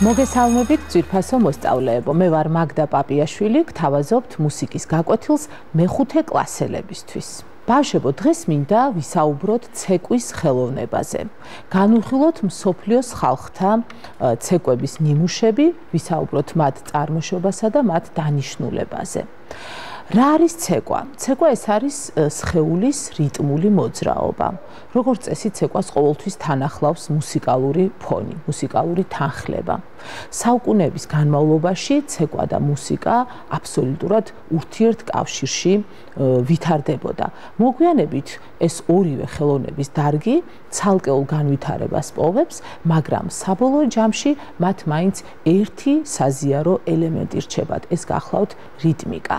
მოგესალმებით ძვირფასო მოსწავლეებო, მე ვარ მაგდა პაპიაშვილი, გთავაზობთ მუსიკის გაკვეთილს მეხუთე კლასელებისთვის. ბავშვებო, დღეს მინდა ვისაუბროთ ცეკვის ხელოვნებაზე. განვიხილოთ მსოფლიოს ხალხთა ცეკვების ნიმუშები, ვისაუბროთ მათ წარმოშობასა და მათ დანიშნულებაზე. რა არის ცეკვა? ცეკვა ეს არის სხეულის რიტმული მოძრაობა. როგორც წესი, ცეკვას ყოველთვის თან ახლავს მუსიკალური ფონი, მუსიკალური თანხლება. საუკუნეების განმავლობაში ცეკვა და მუსიკა აბსოლუტურად ურთიერთკავშირში ვითარდებოდა. მოგვიანებით ეს ორივე ხელოვნების დარგი ცალკეულ განვითარებას პოვებს, მაგრამ საბოლოო ჯამში მათ მაინც ერთი საზიარო ელემენტი რჩებათ, ეს გახლავთ რიტმიკა.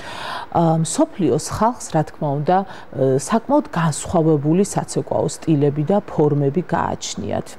მსოფლიოს ხალხს, რა თქმა უნდა, საკმაოდ განსხვავებული საცეკვაო სტილები და ფორმები გააჩნიათ.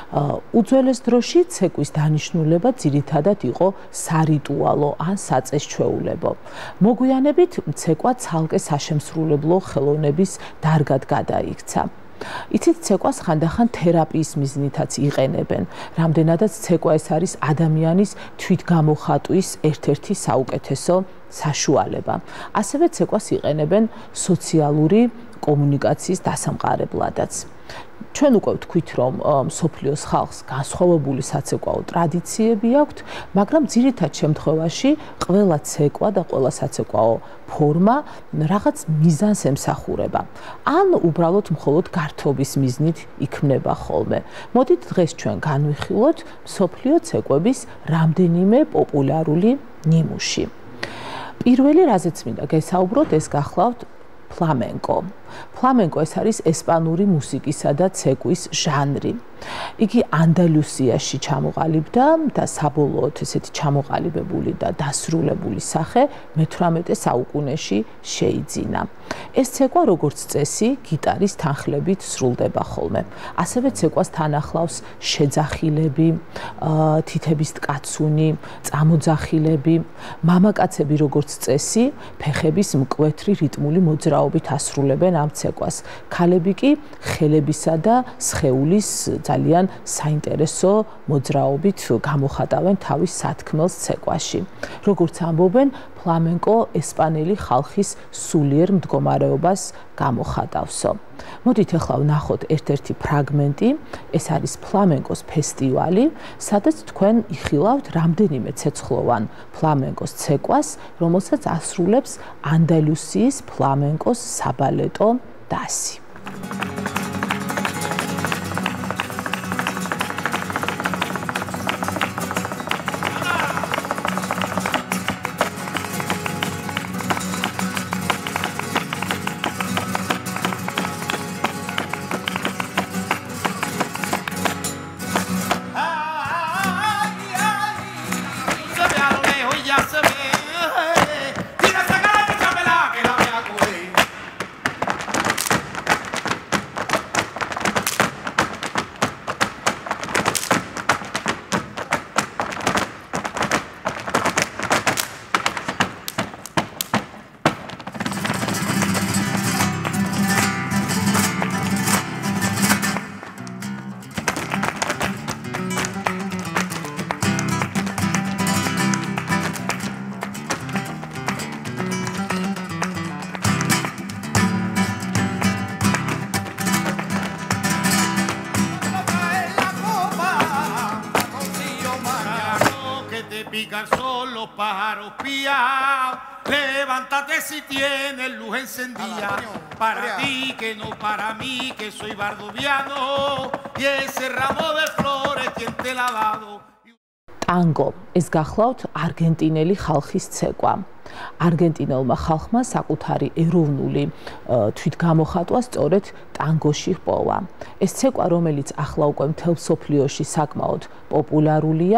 უძველეს დროში ცეკვის დანიშნულება ძირითადად იყო სარიტუალო ან საწესჩვეულებო. მოგვიანებით ცეკვა ცალკე საშემსრულებლო ხელოვნების დარგად გადაიქცა. იცით, ცეკვას ხანდახან თერაპიის მიზნითაც იყენებენ. რამდენადაც ცეკვა ეს არის ადამიანის თვითგამოხატვის ერთ-ერთი საუკეთესო საშუალება. ასევე ცეკვას იყენებენ სოციალური კომუნიკაციის დასამყარებლადაც. ჩვენ უკვე ვთქვით, რომ მსოფლიოს ხალხს განსხვავებული საცეკვაო ტრადიციები აქვთ, მაგრამ ძირითად შემთხვევაში ყველა ცეკვა და ყველა საცეკვაო ფორმა რაღაც მიზანს ემსახურება. ან უბრალოდ მხოლოდ გართობის მიზნით იქმნება ხოლმე. მოდით დღეს ჩვენ განვიხილოთ მსოფლიო ცეკვების რამდენიმე პოპულარული ნიმუში. პირველი, რაზეც მინდა გესაუბროთ, ეს გახლავთ ფლამენკო. ფლამენკო ეს არის ესპანური მუსიკისა და ცეკვის ჟანრი. იგი ანდალუსიაში ჩამოყალიბდა და საბოლოოდ ესეთი ჩამოყალიბებული და დასრულებული სახე მე-18 საუკუნეში შეიძინა. ეს ცეკვა როგორც წესი გიტარის თანხლებით სრულდება ხოლმე. ასევე ცეკვას თან ახლავს შეძახილები, თითების ტკაცუნი, წამოძახილები. მამაკაცები როგორც წესი ფეხების მკვეთრი რიტმული მოძრაობით ასრულებენ ამ ცეკვას. ქალები კი ხელებისა და სხეულის ძალიან საინტერესო მოძრაობით გამოხატავენ თავის სათქმელს ცეკვაში. როგორც ამბობენ, ფლამენკო ესპანელი ხალხის სულიერ მდგომარეობას გამოხატავსო. მოდით ახლა ვნახოთ ერთ-ერთი ფრაგმენტი, ეს არის ფლამენკოს ფესტივალი, სადაც თქვენ იხილავთ რამდენიმე ცეცხლოვან ფლამენკოს ცეკვას, რომელსაც ასრულებს ანდალუსიის ფლამენკოს საბალეტო დასი. Pican son los pájaros piados, levántate si tienes luz encendida, para ti que no para mí que soy bardoviano, y ese ramo de flores quien te la ha dado. ტანგო ეს გახლავთ არგენტინელი ხალხის ცეკვა. არგენტინელმა ხალხმა საკუთარი ეროვნული თვითგამოხატვა სწორედ ტანგოში ჰპოვა. ეს ცეკვა, რომელიც ახლა უკვე მთელ მსოფლიოში საკმაოდ პოპულარულია,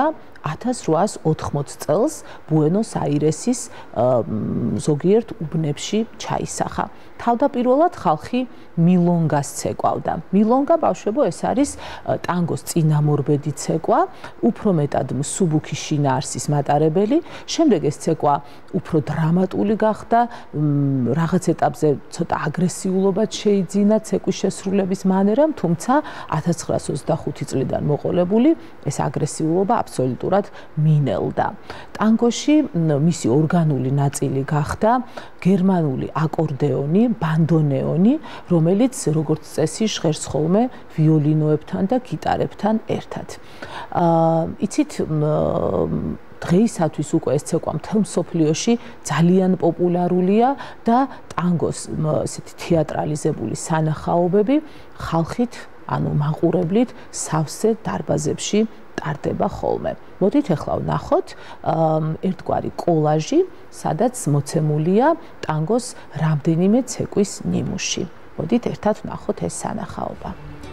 1880 წელს ბუენოს-აირესის ზოგიერთ უბნებში ჩაისახა. თავდაპირველად ხალხი მილონგას ცეკვავდა. მილონგა, ბავშვებო, ეს არის ტანგოს წინამორბედი ცეკვა, უფრო მეტად მსუბუქი შინაარსის მატარებელი. შემდეგ ეს ცეკვა უფრო დრამატული გახდა, რაღაც ეტაპზე ცოტა აგრესიულობაც შეიძინა ცეკვას ცეკვის შესრულების მანერამ, თუმცა 1925 წლიდან მოყოლებული ეს აგრესიულობა აბსოლუტურად მინელდა. ტანგოში მისი ორგანული ნაწილი გახდა გერმანული აკორდეონი, ბანდონეონი, რომელიც როგორც წესი ჟღერს ხოლმე ვიოლინოებთან და გიტარებთან ერთად. იცით, დღეისათვის უკვე ეს ცეკვა მთელ მსოფლიოში ძალიან პოპულარულია და ტანგოს ესეთი თეატრალიზებული სანახაობები ხალხით, ანუ მაყურებლით სავსე დარბაზებში ტარდება ხოლმე. მოდით ახლა ვნახოთ ერთგვარი კოლაჟი, სადაც მოცემულია ტანგოს რამდენიმე ცეკვის ნიმუში. მოდით ერთად ვნახოთ ეს სანახაობა.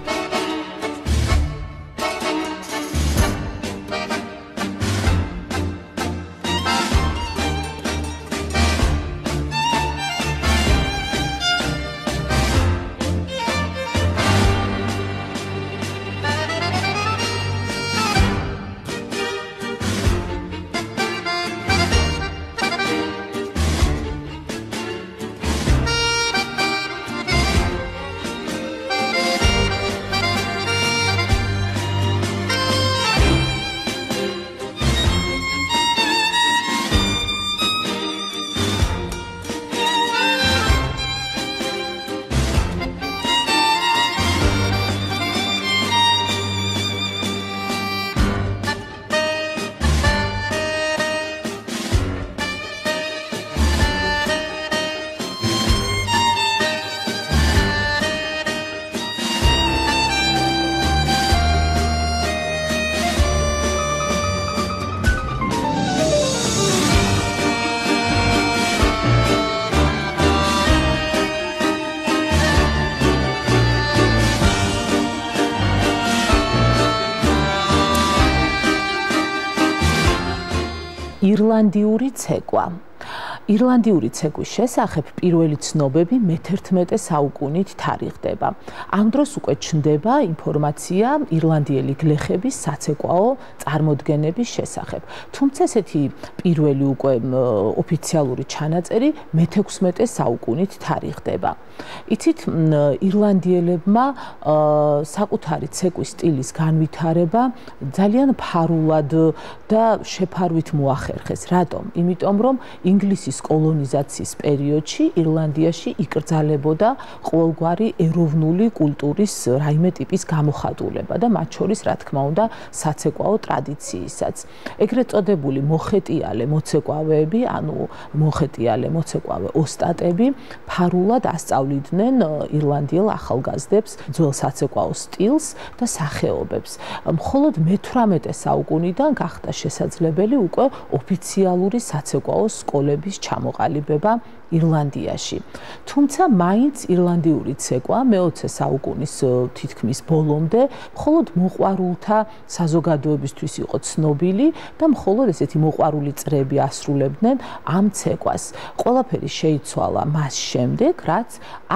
ირლანდიური ცეკვა. ირლანდიური ცეკვის შესახებ პირველი ცნობები მე-11 საუკუნით თარიღდება. ამ დროს უკვე ჩნდება ინფორმაცია ირლანდიელი გლეხების საცეკვაო წარმოდგენების შესახებ. თუმცა ესეთი პირველი უკვე ოფიციალური ჩანაწერი მე-16 საუკუნით თარიღდება. იცით, ირლანდიელებმა საკუთარი ცეკვის სტილის განვითარება ძალიან ფარულად და შეფარვით მოახერხეს. რატომ? იმიტომ რომ ინგლისის კოლონიზაციის პერიოდში ირლანდიაში იკრძალებოდა ყოველგვარი ეროვნული კულტურის რაიმე ტიპის გამოხატულება და მათ შორის, რა თქმა უნდა, საცეკვაო ტრადიციისაც. ეგრეთ წოდებული მოხეტიალე მოცეკვავეები, ანუ მოხეტიალე მოცეკვავე ოსტატები ფარულად ასწავლიდნენ ირლანდიელ ახალგაზრდებს ძველ საცეკვაო სტილს და სახეობებს. მხოლოდ მე-18 საუკუნიდან გახდა შესაძლებელი უკვე ოფიციალური საცეკვაო სკოლების ჩამოყალიბება ირლანდიაში. თუმცა მაინც ირლანდიური ცეკვა მე-20 საუკუნის თითქმის ბოლომდე მხოლოდ მოყვარულთა საზოგადოებისთვის იყო ცნობილი და მხოლოდ ესეთი მოყვარული წრეები ასრულებდნენ ამ ცეკვას. ყველაფერი შეიცვალა მას შემდეგ, რაც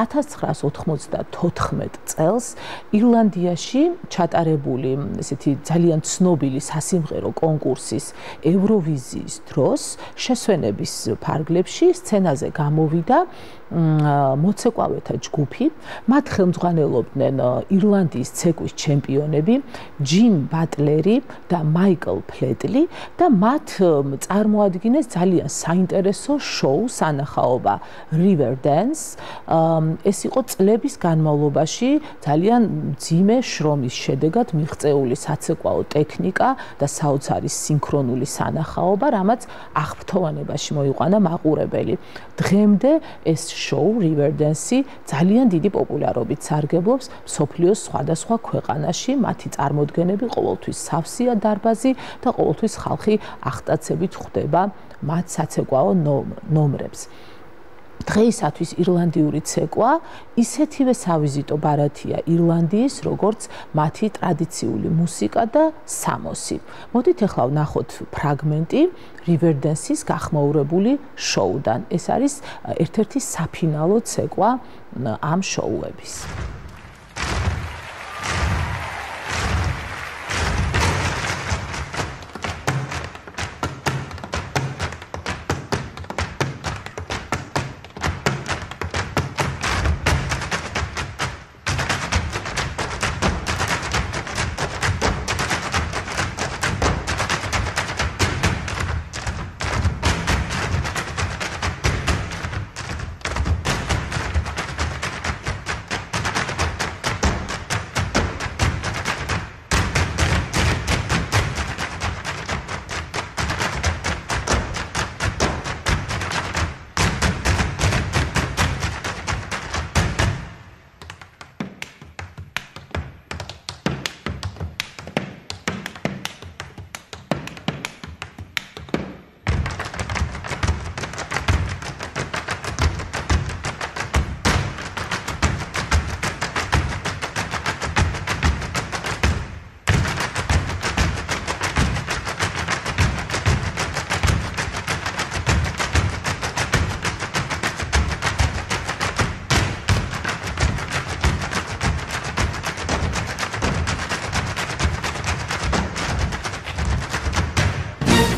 1994 წელს ირლანდიაში ჩატარებული ესეთი ძალიან ცნობილი სასიმღერო კონკურსის ევროვიზიის დროს შესვენების ფარგლებში სცენაზე გამოვიდა მოცეკვავეთა ჯგუფი. მათ ხელმძღვანელობდნენ ირლანდიის ცეკვის ჩემპიონები ჯიმ ბატლერი და მაიკლ ფლეტლი და მათ წარმოადგენს ძალიან საინტერესო შოუ სანახაობა River Dance. ეს იყო წლების განმავლობაში ძალიან მძიმე შრომის შედეგად მიღწეული საცეკვაო ტექნიკა და საოცარი სინქრონული სანახაობა, რამაც აღფრთოვანებაში მოიყვანა მაყურებელი. დღემდე ეს შოუ River Dance ძალიან დიდი პოპულარობით სარგებლობს მსოფლიოს სხვადასხვა ქვეყანაში. მათი წარმოდგენები ყოველთვის სავსეა დარბაზი და ყოველთვის ხალხი აღტაცებით ხვდება მათ საცეკვაო ნომრებს. დღეისათვის ირლანდიური ცეკვა ისეთივე სავიზიტო ბარათია ირლანდიის, როგორც მათი ტრადიციული მუსიკა და სამოსი. მოდით ახლა ვნახოთ ფრაგმენტი River Dance-ის გახმაურებული შოუდან. ეს არის ერთ-ერთი საფინალო ცეკვა ამ შოუების.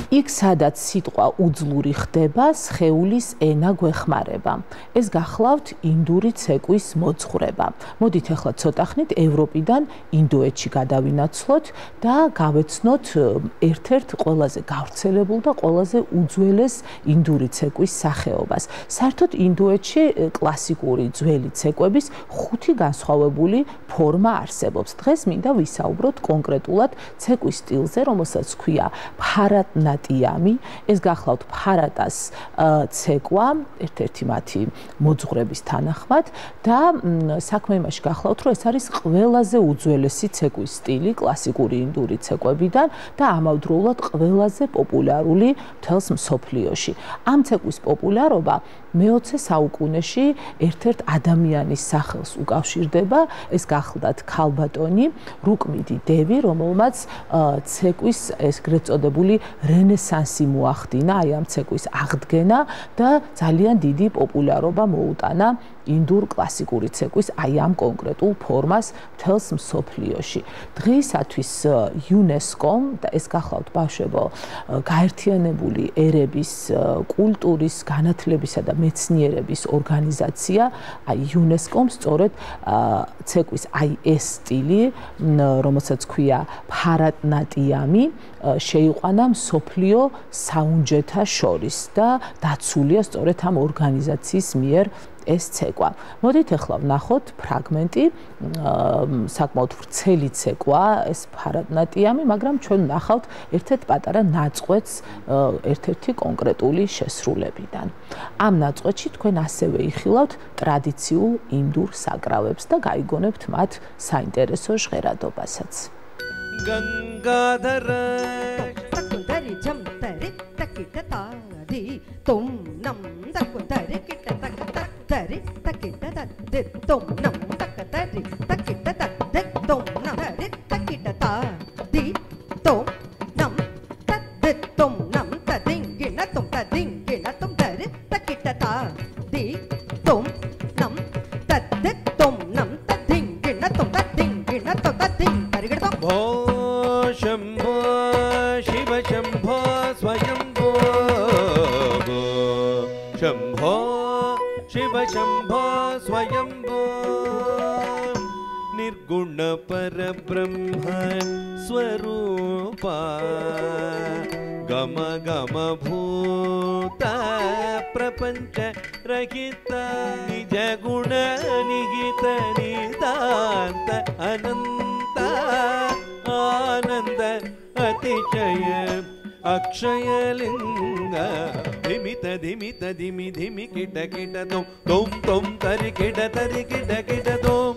იქ სადაც სიტყვა უძლური ხდება, სხეულის ენა გვეხმარება. ეს გახლავთ ინდური ცეკვის მოძღვრება. მოდით ახლა ცოტა ხნით ევროპიდან ინდოეთში გადავინაცვლოთ და გავეცნოთ ერთ-ერთ ყველაზე გავრცელებულ და ყველაზე უძველეს ინდური ცეკვის სახეობას. საერთოდ ინდოეთში კლასიკური ძველი ცეკვების 5 განსხვავებული ფორმა არსებობს. დღეს მინდა ვისაუბროთ კონკრეტულად ცეკვის სტილზე, რომელსაც ქვია ფარატნატიამი. ეს გახლავთ ფარატას ცეკვა, ერთ-ერთი მათი მოძღვრების თანახმად და საქმე იმაში გახლავთ, რომ ეს არის ყველაზე უძველესი ცეკვის სტილი კლასიკური ინდური ცეკვებიდან და ამავდროულად ყველაზე პოპულარული მთელს მსოფლიოში. ამ ცეკვის პოპულარობა მე-20 საუკუნეში ერთ-ერთ ადამიანის სახელს უკავშირდება, ეს გახლდათ ქალბატონი რუკმიდი დევი, რომელმაც ცეკვის ეგრეთ წოდებული რენესანსი მოახდინა, აი ამ ცეკვის აღდგენა და ძალიან დიდი პოპულარობა მოუტანა ინდურ კლასიკური ცეკვის აი ამ კონკრეტულ ფორმას მთელს მსოფლიოში. დღეისათვის UNESCO და ეს გახლავთ ბავშვებო გაერთიანებული ერების კულტურის, განათლებისა და მეცნიერების ორგანიზაცია, აი UNESCO-მ სწორედ ცეკვის აი ეს სტილი, რომელსაც ქვია ფარატნატიამი, შეიყვანა მსოფლიო საუნჯეთა შორის და დაცულია სწორედ ამ ორგანიზაციის მიერ ეს ცეკვა. მოდით ახლა ვნახოთ ფრაგმენტი, საკმაოდ ვრცელი ცეკვა, ეს ფარატნატიამი, მაგრამ ჩვენ ვნახავთ ერთ-ერთ პატარა ნაწყვეტს ერთ-ერთი კონკრეტული შესრულებიდან. ამ ნაწყვეტში თქვენ ასევე იხილავთ ტრადიციულ ინდურ საკრავებს და გაიგონებთ მათ საინტერესო ჟღერადობასაც. Gangadhara takundari jamtari takitari tom nam takundari kitatari takitari tom nam takatari takitari tom nam takitari tom nam tom nam tadingina tom tari takitari tom nam tom nam tadingina tom tadingina tom Shambho Shiva Shambho Swayambho Shambho Shiva Shambho Swayambho Nirguna Parabrahma Swarupa Gama Gama Bhuta Prapancha Rahita Nija Guna Nigita Nidanta Ananta Ananda Atishaya Akshayalinga Dhimita Dhimita Dhimi Dhimi Kita Kita Tom Tom Tom Tari Kita Tom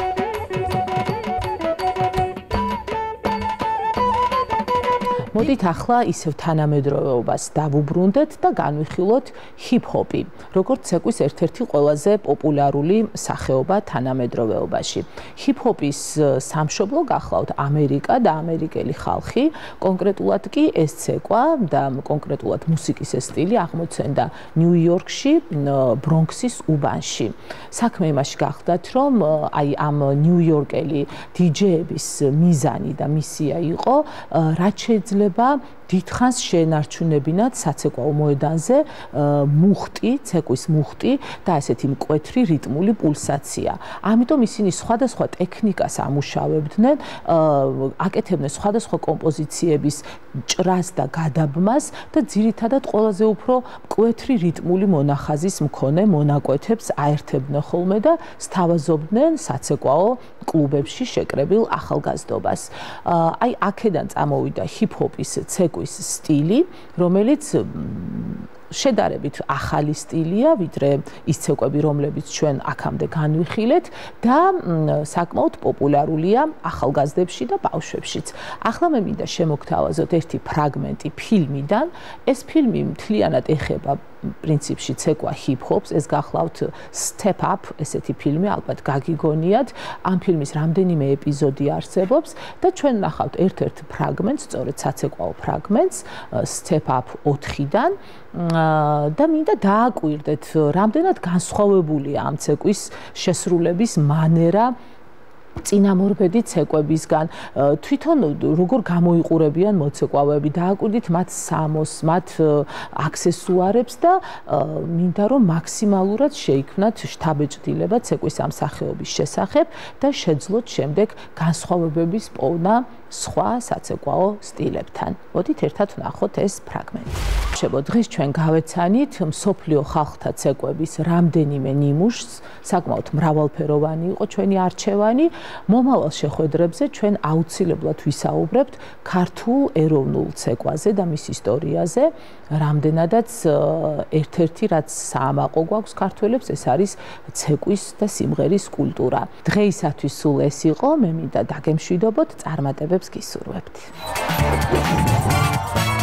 მოდით ახლა ისევ თანამედროვეობას დავუბრუნდეთ და განვიხილოთ ჰიპ-ჰოპი, როგორც ცეკვის ერთ-ერთი ყველაზე პოპულარული სახეობა თანამედროვეობაში. ჰიპ-ჰოპის სამშობლო გახლავთ ამერიკა და ამერიკელი ხალხი, კონკრეტულად კი ეს ცეკვა და კონკრეტულად მუსიკის ეს სტილი აღმოცენდა ნიუ-იორკში, ბრონქსის უბანში. საქმე იმაში გახდათ, რომ აი ამ ნიუ-იორკელი დიჯეების მიზანი და მისია იყო, რაც შეიძლება დიდხანს შეენარჩუნებინათ საცეკვაო მოედანზე მუხტი, ცეკვის მუხტი და ესეთი მკვეთრი რიტმული პულსაცია. ამიტომ ისინი სხვადასხვა ტექნიკას ამუშავებდნენ, აკეთებდნენ სხვადასხვა კომპოზიციების ჭრას და გადაბმას და ძირითადად ყველაზე უფრო მკვეთრი რიტმული მონახაზის მქონე მონაკვეთებს აერთებდნენ ხოლმე და სთავაზობდნენ საცეკვაო კლუბებში შეკრებილ ახალგაზრდობას. აი აქედან წამოვიდა ჰიპ-ჰოპის ცეკვის სტილი, რომელიც შედარებით ახალი სტილია, ვიდრე ის ცეკვები, რომლებიც ჩვენ აქამდე განვიხილეთ და საკმაოდ პოპულარულია ახალგაზრდებში და ბავშვებშიც. ახლა მე მინდა შემოგთავაზოთ ერთი ფრაგმენტი ფილმიდან. ეს ფილმი მთლიანად ეხება პრინციპში ცეკვა ჰიპ-ჰოპს, ეს გახლავთ Step Up, ესეთი ფილმი, ალბათ გაგიგონიათ. ამ ფილმის რამდენიმე ეპიზოდი არსებობს და ჩვენ ნახავთ ერთ-ერთ ფრაგმენტს, სწორედ საცეკვაო ფრაგმენტს Step Up 4-დან და მინდა დააკვირდეთ, რამდენად განსხვავებულია ამ ცეკვის შესრულების მანერა წინამორბედი ცეკვებისგან თვითონ როგორ გამოიყურებიან მოცეკვავები დააკვირდით მათ სამოს მათ აქსესუარებს და მინდა რომ მაქსიმალურად შეიქმნათ შთაბეჭდილება ცეკვის ამ სახეობის შესახებ და შეძლოთ შემდეგ განსხვავებების პოვნა სხვა საცეკვაო სტილებთან. მოდით ერთად ვნახოთ ეს ფრაგმენტი. დღეს ჩვენ გავეცანით მსოფლიო ხალხთა ცეკვების რამდენიმე ნიმუშს, საკმაოდ მრავალფეროვანი იყო ჩვენი არჩევანი. მომავალ შეხვედრებზე ჩვენ აუცილებლად ვისაუბრებთ ქართულ ეროვნულ ცეკვაზე და მის ისტორიაზე. რამდენადაც ერთ-ერთი რაც საამაყო გვაქვს ქართველებს, ეს არის ცეკვის და სიმღერის კულტურა. დღეისათვის სულ ეს იყო, მე მინდა დაგემშვიდობოთ, წარმატებებს გისურვებთ.